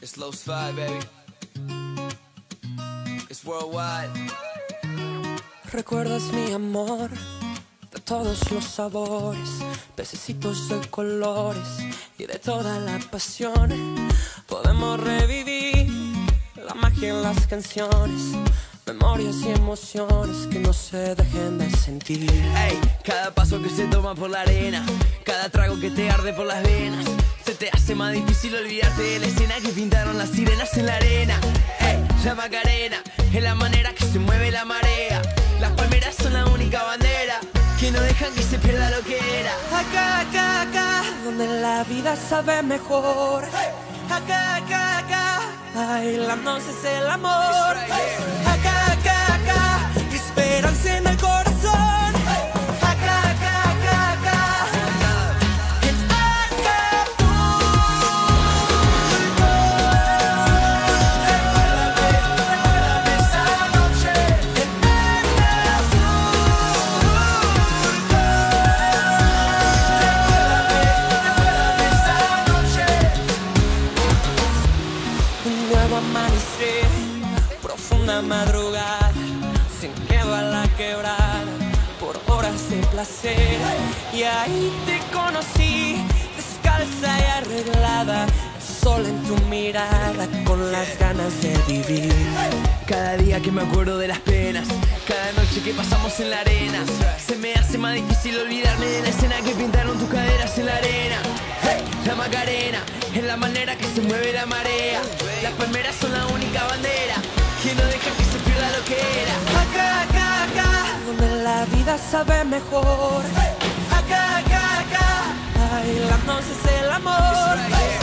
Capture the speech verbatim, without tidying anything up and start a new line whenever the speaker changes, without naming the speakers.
It's Los Five, baby. It's worldwide.
Recuerdas mi amor de todos los sabores, pececitos de colores y de toda la pasión. Podemos revivir la magia en las canciones, memorias y emociones que no se dejen de sentir.
Ey, cada paso que se toma por la arena, cada trago que te arde por las venas, se te hace más difícil olvidarte de la escena que pintaron las sirenas en la arena. Ey, la Macarena es la manera que se mueve la marea. Las palmeras son la única bandera que no dejan que se pierda lo que era.
Acá, acá, acá, donde la vida sabe mejor. Acá, acá, acá, bailando es el amor. Acá, acá, acá, esperanza en el corazón. Acá, acá, acá, acá, en Acapulco. Recuérdame esa noche en Acapulco. Recuérdame esa noche. Un nuevo amanecer, profunda madrugada, sin miedo a la quebrada, por horas de placer. Y ahí te conocí, descalza y arreglada, sola en tu mirada, con las ganas de vivir.
Cada día que me acuerdo de las penas, cada noche que pasamos en la arena, se me hace más difícil olvidarme de la escena que pintaron tus caderas en la arena. Hey, la Macarena es la manera que se mueve la marea. Las palmeras son la única bandera que no deja que se pierda lo que era.
Acá, acá, acá, donde la vida sabe mejor. Acá, acá, acá, bailando es el amor.